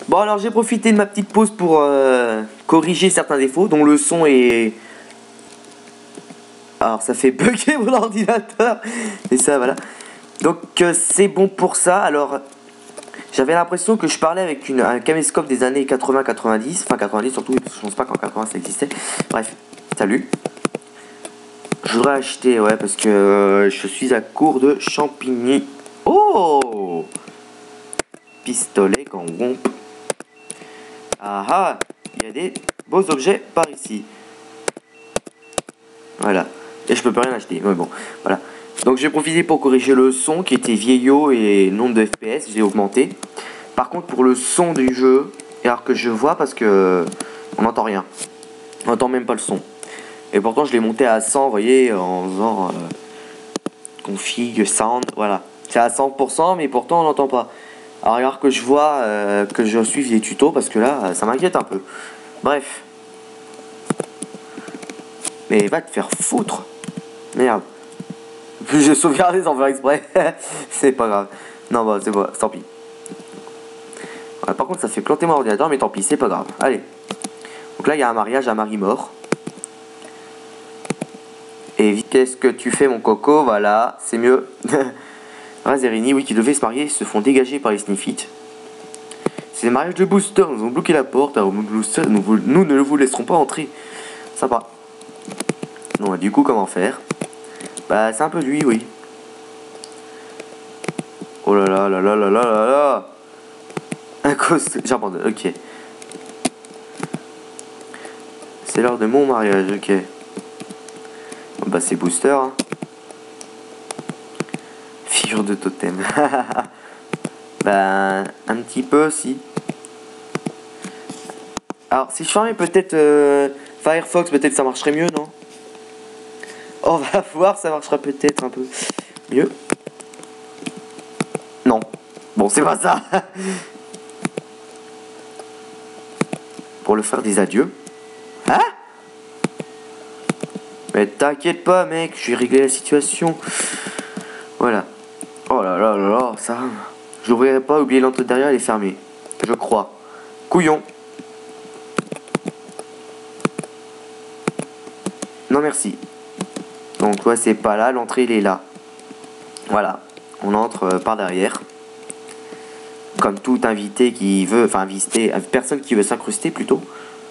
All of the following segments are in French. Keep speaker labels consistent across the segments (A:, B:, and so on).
A: Bon alors j'ai profité de ma petite pause pour corriger certains défauts, dont le son est... Alors ça fait bugger mon ordinateur. Et ça voilà. Donc c'est bon pour ça. Alors j'avais l'impression que je parlais avec un caméscope des années 80-90. Enfin 90 surtout, parce que je pense pas qu'en 80 ça existait. Bref, salut. Je voudrais acheter, ouais, parce que je suis à court de champignons. Oh, pistolet quand on... Ah ah, il y a des beaux objets par ici. Voilà. Et je peux pas rien acheter. Mais bon, voilà. Donc j'ai profité pour corriger le son qui était vieillot et le nombre de FPS, j'ai augmenté. Par contre pour le son du jeu, alors que je vois parce que on n'entend rien. On n'entend même pas le son. Et pourtant je l'ai monté à 100, vous voyez, en faisant config sound, voilà. C'est à 100% mais pourtant on n'entend pas. Alors que je vois que je suive des tutos parce que là ça m'inquiète un peu. Bref. Mais va te faire foutre. Merde. Plus j'ai sauvegardé sans faire exprès. C'est pas grave. Non bah c'est pas, tant pis. Ouais, par contre ça fait planter mon ordinateur mais tant pis, c'est pas grave. Allez. Donc là il y a un mariage à mari mort. Et qu'est-ce que tu fais mon coco? Voilà, c'est mieux. Razerini, oui, qui devaient se marier, se font dégager par les sniffites. C'est le mariage de Booster, nous avons bloqué la porte, alors Booster, nous ne vous laisserons pas entrer. Sympa. Non, du coup, comment faire? Bah, c'est un peu lui, oui. Oh là là là là là là là là. Un costume, j'abandonne, ok. C'est l'heure de mon mariage, ok. Bon, bah, c'est Booster, hein. Figure de totem. Bah, un petit peu, si. Alors, si je fermais peut-être Firefox, peut-être ça marcherait mieux, non? On va voir, ça marchera peut-être un peu mieux. Non. Bon, c'est pas ça. Pour le faire des adieux. Hein? Mais t'inquiète pas, mec, je vais régler la situation. Voilà. Oh là là là là, ça... Je l'ouvrirai pas, oublier l'entrée derrière, elle est fermée. Je crois. Couillon. Non merci. Donc ouais, c'est pas là, l'entrée il est là. Voilà. On entre par derrière. Comme tout invité qui veut, enfin invité, personne qui veut s'incruster plutôt.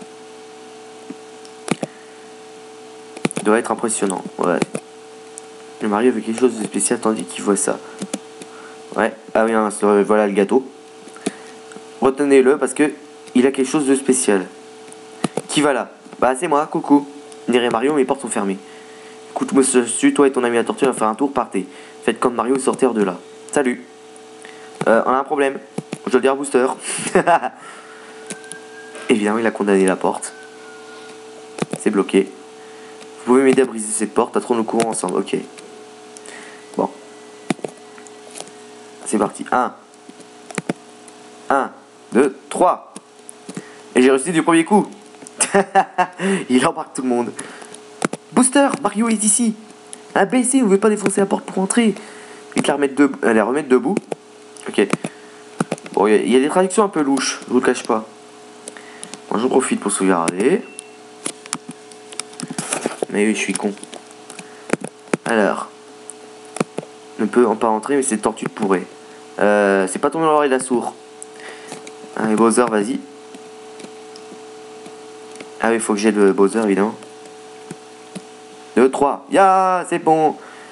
A: Doit être impressionnant, ouais. Le mari veut quelque chose de spécial tandis qu'il voit ça. Ouais, ah oui, hein, voilà le gâteau. Retenez-le parce que il a quelque chose de spécial. Qui va là? Bah c'est moi, coucou. Dirait Mario, mes portes sont fermées. Écoute-moi dessus, toi et ton ami la tortue, on va faire un tour, partez. Faites comme Mario, sortez hors de là. Salut. On a un problème. Je dois le dire à Booster. Évidemment, il a condamné la porte. C'est bloqué. Vous pouvez m'aider à briser cette porte, à le courant ensemble. Ok. Bon. C'est parti. 1, 2, 3. Et j'ai réussi du premier coup. Il embarque tout le monde. Booster, Mario est ici. Imbécile, vous ne pouvez pas défoncer la porte pour entrer. Et la remettre debout. Ok. Bon, il y a des traductions un peu louches, je vous le cache pas. Moi, j'en profite pour sauvegarder. Mais oui, je suis con. Alors. Ne peut pas entrer, mais c'est tortue de pourré. C'est pas tombé dans l'oreille de la sourd. Allez, Bowser, vas-y. Ah oui, il faut que j'aide le Bowser, évidemment. 2, 3. Ya, c'est bon.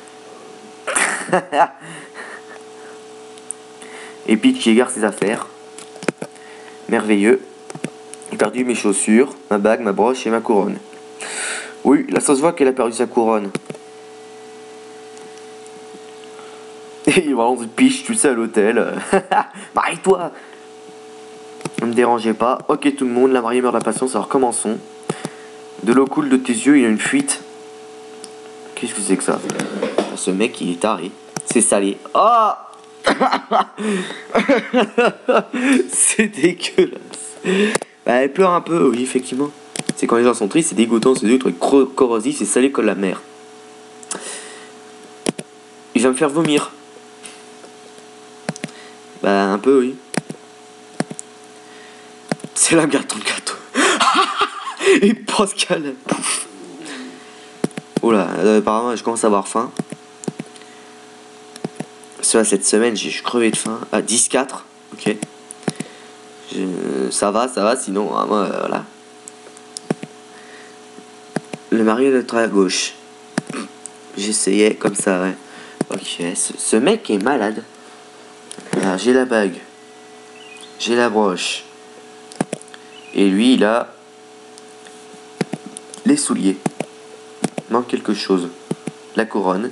A: Et Peach qui égare ses affaires. Merveilleux. J'ai perdu mes chaussures, ma bague, ma broche et ma couronne. Oui, là ça se voit qu'elle a perdu sa couronne. Et il balance Peach, tu sais, à l'hôtel. Marie-toi. Ne me dérangez pas. Ok tout le monde, la mariée meurt de la patience, alors commençons. De l'eau coule de tes yeux, il y a une fuite. Qu'est-ce que c'est que ça? Ce mec il est taré. C'est salé. Oh. C'est dégueulasse. Bah, elle pleure un peu, oui, effectivement. C'est quand les gens sont tristes, c'est dégoûtant, c'est des trucs corrosifs, c'est salé comme la mer. Il va me faire vomir. Bah, un peu, oui. C'est la garde ton gâteau. Et Pascal. Pouf. Oh là, apparemment je commence à avoir faim. Cette semaine je suis crevé de faim. À 10-4. Ok. Ça va, sinon, moi, voilà. Le mari est à gauche. J'essayais comme ça, ouais. Ok, ce mec est malade. Alors, j'ai la bague. J'ai la broche. Et lui, il a les souliers. Il manque quelque chose. La couronne.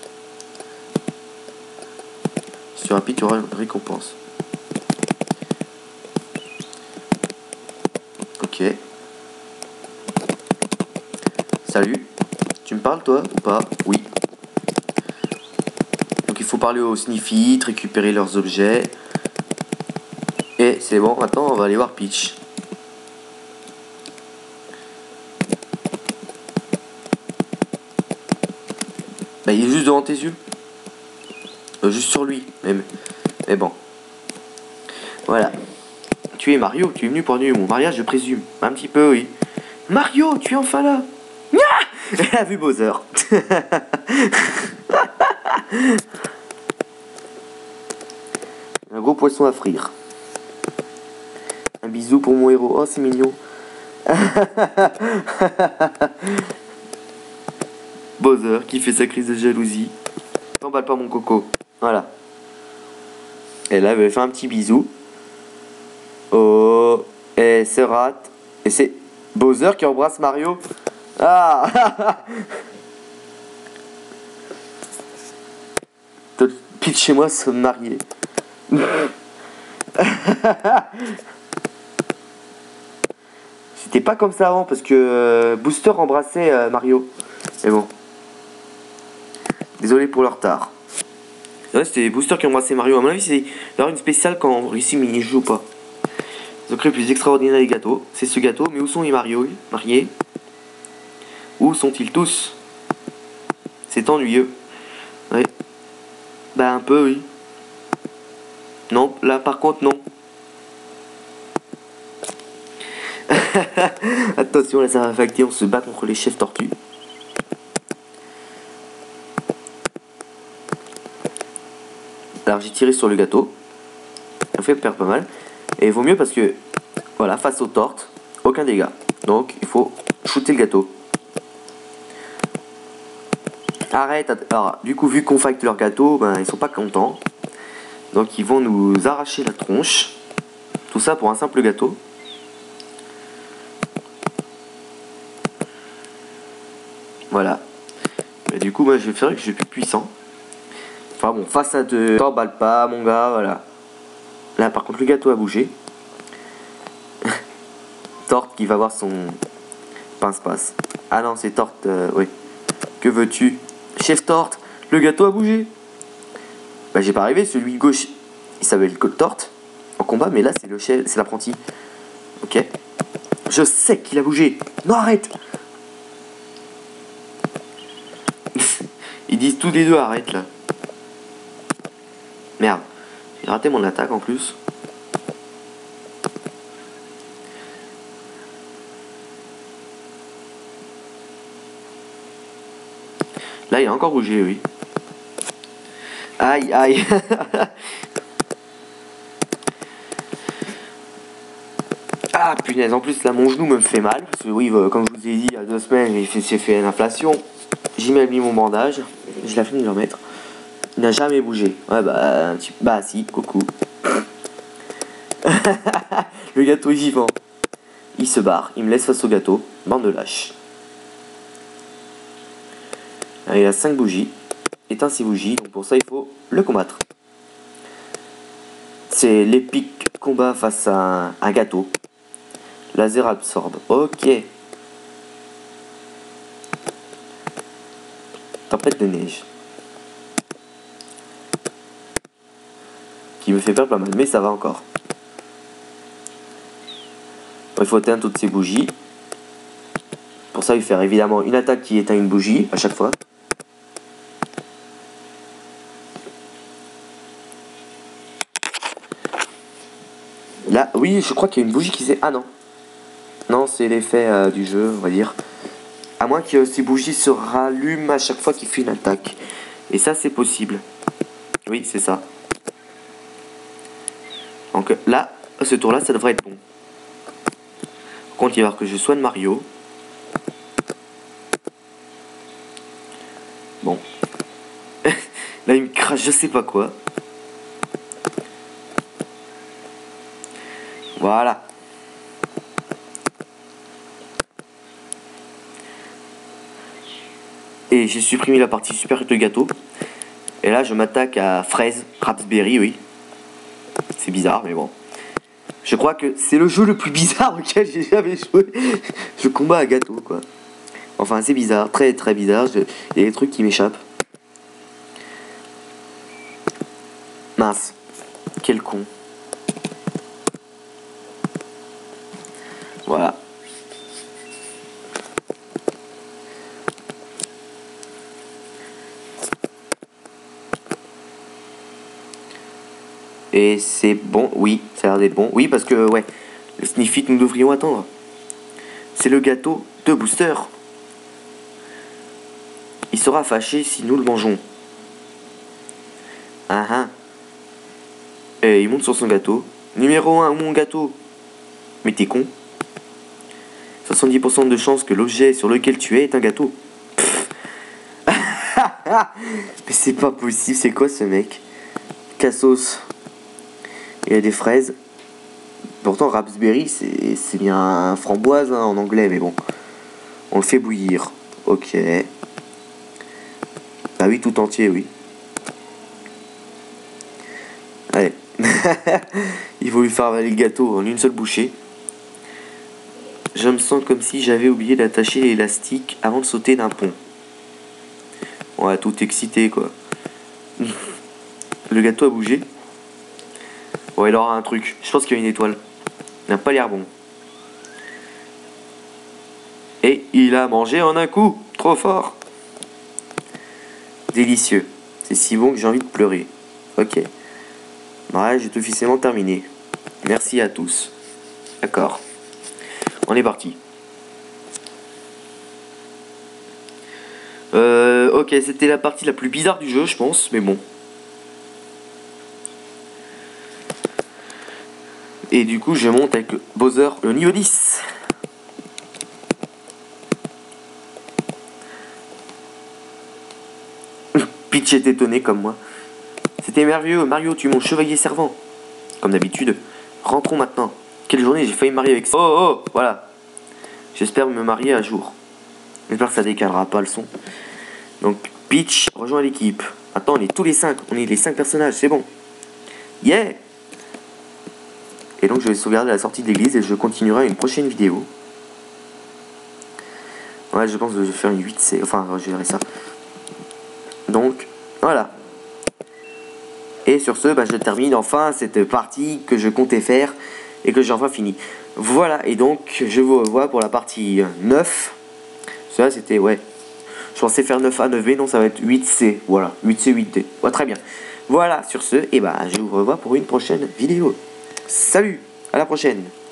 A: Sur un pic, tu auras une récompense. Ok. Salut. Tu me parles, toi, ou pas? Oui. Donc, il faut parler aux Sniffit, récupérer leurs objets. Et c'est bon, maintenant, on va aller voir Peach. Bah, il est juste devant tes yeux. Juste sur lui, mais bon. Voilà. Tu es Mario, tu es venu pour annuler mon mariage, je présume. Un petit peu, oui. Mario, tu es enfin là. Elle a vu Bowser. Un gros poisson à frire. Un bisou pour mon héros. Oh, c'est mignon. Bowser qui fait sa crise de jalousie. T'emballe pas mon coco. Voilà. Et là, elle va faire un petit bisou. Oh. Et c'est rate. Et c'est Bowser qui embrasse Mario. Ah. Peach chez moi se marier. C'était pas comme ça avant parce que Booster embrassait Mario. Mais bon. Désolé pour le retard. Ouais, c'était Booster qui embrassait Mario. À mon avis, c'est d'avoir une spéciale quand ici Mini joue pas. Ils ont créé le plus extraordinaire des gâteaux. C'est ce gâteau, mais où sont les Mario mariés? Où sont-ils tous? C'est ennuyeux. Ouais. Bah un peu, oui. Non, là par contre, non. Attention, là ça va affecter, on se bat contre les chefs tortues. Alors j'ai tiré sur le gâteau. Ça fait perdre pas mal. Et il vaut mieux parce que, voilà, face aux tortes, aucun dégât. Donc il faut shooter le gâteau. Arrête. Alors du coup, vu qu'on fight leur gâteau, ben ils sont pas contents. Donc ils vont nous arracher la tronche. Tout ça pour un simple gâteau. Voilà. Mais du coup, moi je vais faire que je suis plus puissant. Enfin bon, face à deux, t'emballe pas mon gars, voilà. Là par contre le gâteau a bougé. Torte qui va voir son pince-passe. Ah non, c'est Torte, oui. Que veux-tu? Chef Torte, le gâteau a bougé. Bah j'ai pas arrivé, celui de gauche, il s'appelle Torte en combat, mais là c'est le chef, c'est l'apprenti. Ok. Je sais qu'il a bougé. Non, arrête. Ils disent tous les deux arrête là. Merde. J'ai raté mon attaque en plus. Là il a encore bougé, oui. Aïe, aïe. Ah punaise, en plus là mon genou me fait mal. Parce que oui, comme je vous ai dit il y a 2 semaines, j'ai fait une inflation. J'y mets mis mon bandage. Je l'ai fini de le remettre. Il n'a jamais bougé. Ouais bah, un petit... bah si, coucou. Le gâteau est vivant. Il se barre, il me laisse face au gâteau. Bande de lâches. Il a 5 bougies. Éteint 6 bougies, donc pour ça il faut le combattre. C'est l'épique combat face à un gâteau. Laser absorbe. Ok. Tempête de neige. Qui me fait peur pas mal, mais ça va encore. Bon, il faut éteindre toutes ces bougies. Pour ça, il faut faire évidemment une attaque qui éteint une bougie à chaque fois. Là, oui, je crois qu'il y a une bougie qui s'est... Ah non. Non, c'est l'effet du jeu, on va dire. À moins que ces bougies se rallument à chaque fois qu'il fait une attaque. Et ça, c'est possible. Oui, c'est ça. Donc là, ce tour-là, ça devrait être bon. Par contre, il va falloir que je soigne Mario. Bon. Là, il me crache je sais pas quoi. Voilà. Et j'ai supprimé la partie supérieure du gâteau. Et là, je m'attaque à fraise, raspberry, oui. C'est bizarre, mais bon. Je crois que c'est le jeu le plus bizarre auquel j'ai jamais joué. Je combats à gâteau, quoi. Enfin, c'est bizarre, très très bizarre. Il y a des trucs qui m'échappent. Mince. Quel con. Voilà. Et c'est bon, oui, ça a l'air d'être bon. Oui, parce que, ouais, le Sniffit, nous devrions attendre. C'est le gâteau de Booster. Il sera fâché si nous le mangeons. Ah ah. Et il monte sur son gâteau. Numéro 1, mon gâteau. Mais t'es con. 70% de chance que l'objet sur lequel tu es est un gâteau. Mais c'est pas possible, c'est quoi ce mec? Cassos. Il y a des fraises. Pourtant, raspberry, c'est bien framboise hein, en anglais, mais bon. On le fait bouillir. Ok. Ah oui, tout entier, oui. Allez. Il faut lui faire avaler le gâteau en une seule bouchée. Je me sens comme si j'avais oublié d'attacher l'élastique avant de sauter d'un pont. Ouais, tout excité, quoi. Le gâteau a bougé. Ouais, il aura un truc. Je pense qu'il y a une étoile. Il n'a pas l'air bon. Et il a mangé en un coup. Trop fort. Délicieux. C'est si bon que j'ai envie de pleurer. Ok. Ouais, j'ai officiellement terminé. Merci à tous. D'accord. On est parti. Ok, c'était la partie la plus bizarre du jeu, je pense. Mais bon. Et du coup, je monte avec Bowser le niveau 10. Peach est étonné comme moi. C'était merveilleux, Mario, tu es mon chevalier servant. Comme d'habitude. Rentrons maintenant. Quelle journée, j'ai failli me marier avec... Oh, oh, voilà. J'espère me marier un jour. J'espère que ça décalera pas le son. Donc, Peach rejoint l'équipe. Maintenant, on est tous les 5. On est les 5 personnages, c'est bon. Yeah! Et donc, je vais sauvegarder la sortie de l'église et je continuerai une prochaine vidéo. Ouais, je pense que je vais faire une 8C. Enfin, je verrai ça. Donc, voilà. Et sur ce, je termine enfin cette partie que je comptais faire et que j'ai enfin fini. Voilà, et donc je vous revois pour la partie 9. Ça, c'était, ouais. Je pensais faire 9A, 9B, non, ça va être 8C. Voilà, 8C, 8D. Ouais, très bien. Voilà, sur ce, et je vous revois pour une prochaine vidéo. Salut, à la prochaine.